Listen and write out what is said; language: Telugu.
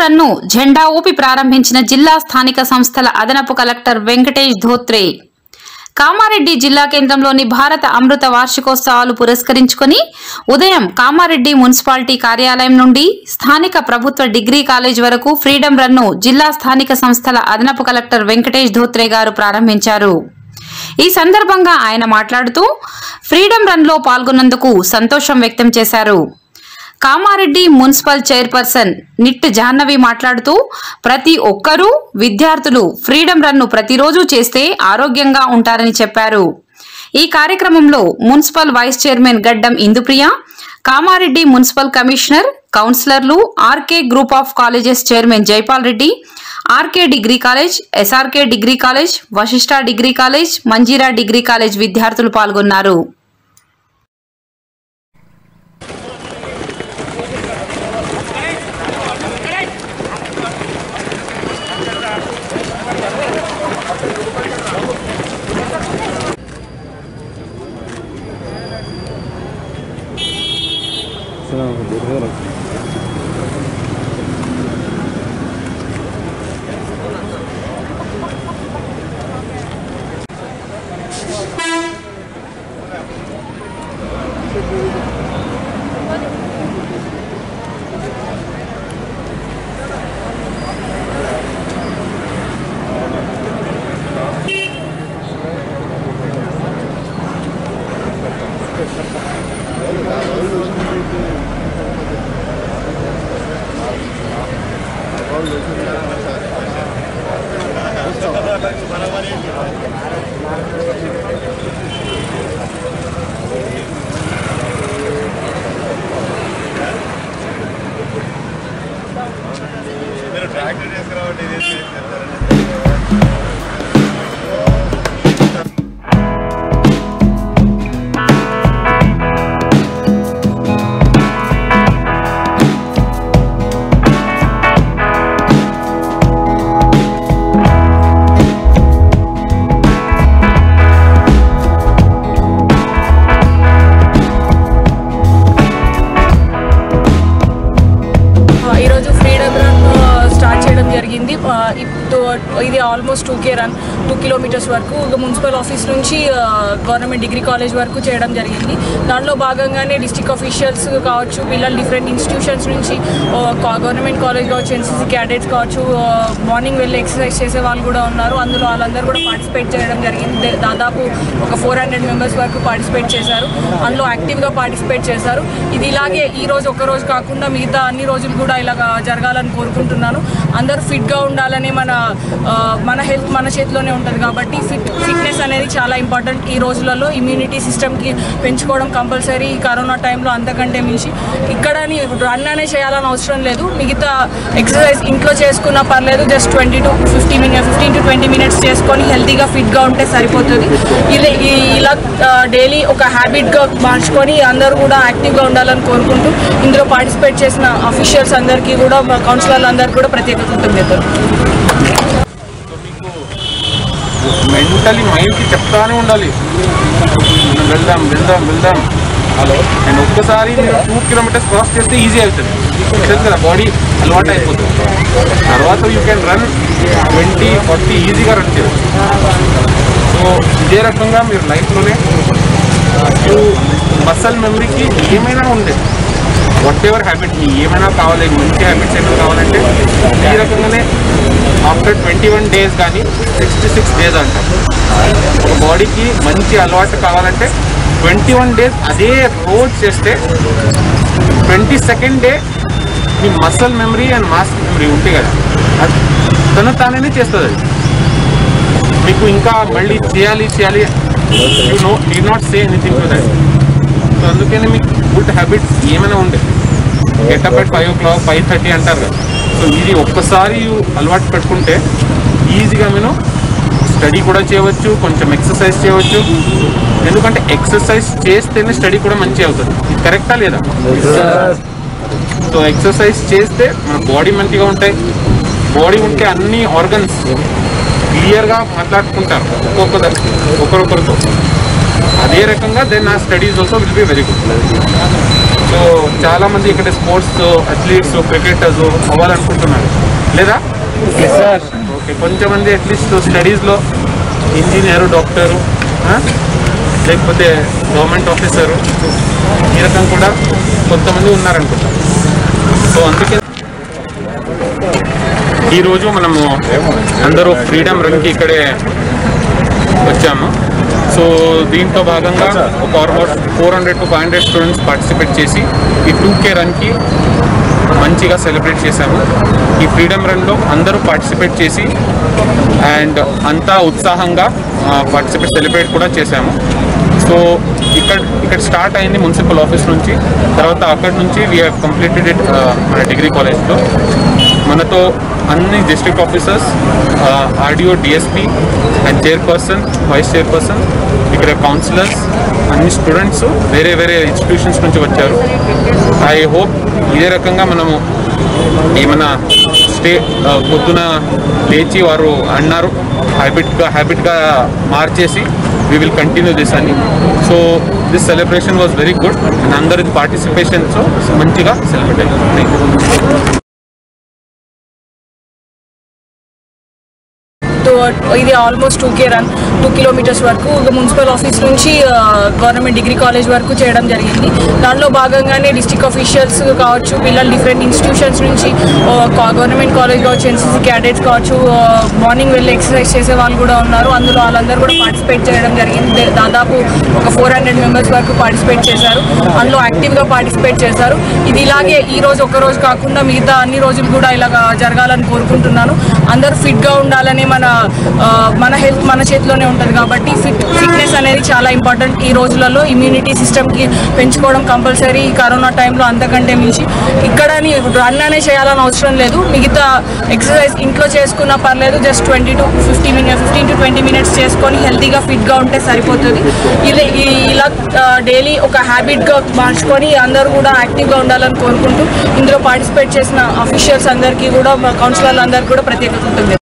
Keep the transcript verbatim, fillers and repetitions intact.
రన్ ను జెండా ఊపి ప్రారంభించిన జిల్లా స్థానిక సంస్థల అదనపు కలెక్టర్ వెంకటేష్ ధోత్రే. కామారెడ్డి జిల్లా కేంద్రంలోని భారత అమృత వార్షికోత్సవాలు పురస్కరించుకుని ఉదయం కామారెడ్డి మున్సిపాలిటీ కార్యాలయం నుండి స్థానిక ప్రభుత్వ డిగ్రీ కాలేజ్ వరకు ఫ్రీడమ్ రన్ ను జిల్లా స్థానిక సంస్థల అదనపు కలెక్టర్ వెంకటేష్ ధోత్రే గారు ప్రారంభించారు. ఈ సందర్భంగా ఆయన మాట్లాడుతూ ఫ్రీడమ్ రన్ లో పాల్గొన్నందుకు సంతోషం వ్యక్తం చేశారు. కామారెడ్డి మున్సిపల్ చైర్పర్సన్ నిట్ జాహ్నవి మాట్లాడుతూ ప్రతి ఒక్కరూ విద్యార్థులు ఫ్రీడమ్ రన్ ను ప్రతిరోజు చేస్తే ఆరోగ్యంగా ఉంటారని చెప్పారు. ఈ కార్యక్రమంలో municipal vice chairman Gaddam Indupriya, Kamareddy municipal commissioner, కౌన్సిలర్లు, RK group of colleges chairman Jaipal Reddy, RK degree college, SRK degree college, Vashishta degree college, Manjeera degree college విద్యార్థులు పాల్గొన్నారు. ఇది almost two K run two kilometres వరకు మున్సిపల్ ఆఫీస్ నుంచి గవర్నమెంట్ డిగ్రీ కాలేజ్ వరకు చేయడం జరిగింది. దాంట్లో భాగంగానే డిస్ట్రిక్ట్ ఆఫీషియల్స్ కావచ్చు, పిల్లలు డిఫరెంట్ ఇన్స్టిట్యూషన్స్ నుంచి గవర్నమెంట్ కాలేజ్ కావచ్చు, ఎన్సీసీ క్యాడెట్స్ కావచ్చు, మార్నింగ్ వెళ్ళి ఎక్సర్సైజ్ చేసే వాళ్ళు కూడా ఉన్నారు. అందులో వాళ్ళందరూ కూడా పార్టిసిపేట్ చేయడం జరిగింది. దాదాపు ఒక ఫోర్ హండ్రెడ్ మెంబర్స్ వరకు పార్టిసిపేట్ చేశారు. అందులో యాక్టివ్గా పార్టిసిపేట్ చేశారు. ఇది ఇలాగే ఈ రోజు ఒక రోజు కాకుండా మిగతా అన్ని రోజులు కూడా ఇలా జరగాలని కోరుకుంటున్నాను. అందరూ ఫిట్గా ఉండాలని మన మన హెల్త్ మన చేతిలోనే ఉంటుంది కాబట్టి ఫిట్ ఫిట్నెస్ అనేది చాలా ఇంపార్టెంట్. ఈ రోజులలో ఇమ్యూనిటీ సిస్టమ్కి పెంచుకోవడం కంపల్సరీ. ఈ కరోనా టైంలో అంతకంటే మించి ఇక్కడని రన్ అనే చేయాలని అవసరం లేదు. మిగతా ఎక్సర్సైజ్ ఇంట్లో చేసుకున్నా పర్లేదు. Just twenty to fifty minute fifteen to twenty minutes చేసుకొని హెల్తీగా ఫిట్గా ఉంటే సరిపోతుంది. ఇలా ఇలా డైలీ ఒక హ్యాబిట్గా మార్చుకొని అందరూ కూడా యాక్టివ్గా ఉండాలని కోరుకుంటూ ఇందులో పార్టిసిపేట్ చేసిన అఫీషియల్స్ అందరికీ కూడా, కౌన్సిలర్లు అందరికీ కూడా ప్రత్యేక కృతజ్ఞతలు. మెంటలీ మైండ్కి చెప్తానే ఉండాలి, మనం వెళ్దాం వెళ్దాం వెళ్దాం హలో. అండ్ ఒక్కసారి మీరు టూ కిలోమీటర్స్ క్రాస్ చేస్తే ఈజీ అవుతుంది, తెలుసు కదా, బాడీ అలవాటు అయిపోతుంది. తర్వాత you can run twenty forty ఈజీగా రన్ చేయవచ్చు. సో ఇదే రకంగా మీరు లైఫ్లోనే మసల్ మెమరీకి ఏమైనా ఉండే వాట్ ఎవర్ హ్యాబిట్ మీ ఏమైనా కావాలి, మంచి హ్యాబిట్స్ ఏమైనా కావాలంటే ఈ రకంగానే ఆఫ్టర్ ట్వంటీ వన్ డేస్ కానీ సిక్స్టీ సిక్స్ డేస్ అంటారు. ఒక బాడీకి మంచి అలవాటు కావాలంటే ట్వంటీ వన్ డేస్ అదే రోజు చేస్తే ట్వంటీ సెకండ్ డే మీ muscle memory and mass memory ఉంటాయి కదా, అది తను తానే చేస్తుంది. అది మీకు ఇంకా మళ్ళీ చేయాలి చేయాలి you know you not say anything to that. So అందుకని మీకు గుడ్ హ్యాబిట్స్ ఏమైనా ఉండే get up at five o'clock five thirty అంటారు కదా. సో ఇది ఒక్కసారి అలవాటు పెట్టుకుంటే ఈజీగా మీరు స్టడీ కూడా చేయవచ్చు, కొంచెం ఎక్సర్సైజ్ చేయవచ్చు. ఎందుకంటే ఎక్సర్సైజ్ చేస్తేనే స్టడీ కూడా మంచిగా అవుతుంది. ఇది కరెక్టా లేదా? సో ఎక్సర్సైజ్ చేస్తే మన బాడీ మంచిగా ఉంటాయి. బాడీ ఉంటే అన్ని ఆర్గన్స్ క్లియర్గా మాట్లాడుకుంటారు ఒక్కొక్కరు ఒకరొకరితో. అదే రకంగా దెన్ ఆ studies also will be very good. So చాలామంది ఇక్కడ స్పోర్ట్స్ అథ్లీట్స్ క్రికెటర్స్ అవ్వాలనుకుంటున్నారు లేదా సార్? ఓకే, కొంచెమంది అట్లీస్ట్ స్టడీస్లో ఇంజనీరు, డాక్టరు, లేకపోతే గవర్నమెంట్ ఆఫీసరు, ఈ రకం కూడా కొంతమంది ఉన్నారనుకుంటాం. సో అందుకే ఈరోజు మనము అందరూ ఫ్రీడమ్ రన్కి ఇక్కడే వచ్చాము. సో దీంట్లో భాగంగా ఒక almost four hundred to five hundred students participate చేసి ఈ టూ కే రన్కి మంచిగా సెలబ్రేట్ చేశాము. ఈ ఫ్రీడమ్ రన్లో అందరూ పార్టిసిపేట్ చేసి అండ్ అంతా ఉత్సాహంగా పార్టిసిపేట్ సెలబ్రేట్ కూడా చేశాము. సో ఇక్కడ ఇక్కడ స్టార్ట్ అయింది మున్సిపల్ ఆఫీస్ నుంచి, తర్వాత అక్కడి నుంచి వీ హ్యావ్ కంప్లీటెడ్ ఇట్ మన డిగ్రీ కాలేజ్లో. మనతో అన్ని district officers, RDO, DSP and chairperson, vice chairperson, ఇక్కడ కౌన్సిలర్స్, అన్ని స్టూడెంట్స్ వేరే వేరే ఇన్స్టిట్యూషన్స్ నుంచి వచ్చారు. ఐ హోప్ ఇదే రకంగా మనము ఏమైనా స్టే పొద్దున లేచి వారు అన్నారు హ్యాబిట్గా హ్యాబిట్గా మార్చేసి we will continue this అని. So this celebration was very good and అందరి పార్టిసిపేషన్తో మంచిగా సెలబ్రేట్ అయింది. ఇది almost two K run two kilometres వరకు మున్సిపల్ ఆఫీస్ నుంచి గవర్నమెంట్ డిగ్రీ కాలేజ్ వరకు చేయడం జరిగింది. దాంట్లో భాగంగానే డిస్ట్రిక్ట్ ఆఫీషియల్స్ కావచ్చు, పిల్లలు డిఫరెంట్ ఇన్స్టిట్యూషన్స్ నుంచి, గవర్నమెంట్ కాలేజ్ కావచ్చు, ఎన్సీసీ క్యాడెట్స్ కావచ్చు, మార్నింగ్ వెళ్ళి ఎక్సర్సైజ్ చేసే వాళ్ళు కూడా ఉన్నారు. అందులో వాళ్ళందరూ కూడా పార్టిసిపేట్ చేయడం జరిగింది. దాదాపు ఒక ఫోర్ హండ్రెడ్ మెంబర్స్ వరకు పార్టిసిపేట్ చేశారు. అందులో యాక్టివ్గా పార్టిసిపేట్ చేశారు. ఇది ఇలాగే ఈ రోజు ఒక రోజు కాకుండా మిగతా అన్ని రోజులు కూడా ఇలా జరగాలని కోరుకుంటున్నాను. అందరూ ఫిట్గా ఉండాలని మన మన హెల్త్ మన చేతిలోనే ఉంటుంది కాబట్టి ఫిట్ ఫిట్నెస్ అనేది చాలా ఇంపార్టెంట్. ఈ రోజులలో ఇమ్యూనిటీ సిస్టమ్కి పెంచుకోవడం కంపల్సరీ. ఈ కరోనా టైంలో అంతకంటే మించి ఇక్కడ రన్ అనే చేయాలని అవసరం లేదు. మిగతా ఎక్సర్సైజ్ ఇంట్లో చేసుకున్నా పర్లేదు. Just twenty to fifty minute fifteen to twenty minutes చేసుకొని హెల్తీగా ఫిట్గా ఉంటే సరిపోతుంది. ఇలా ఇలా డైలీ ఒక హ్యాబిట్గా మార్చుకొని అందరూ కూడా యాక్టివ్గా ఉండాలని కోరుకుంటూ ఇందులో పార్టిసిపేట్ చేసిన అఫీషియల్స్ అందరికీ కూడా, కౌన్సిలర్లు అందరికీ కూడా ప్రత్యేకత ఉంటుంది.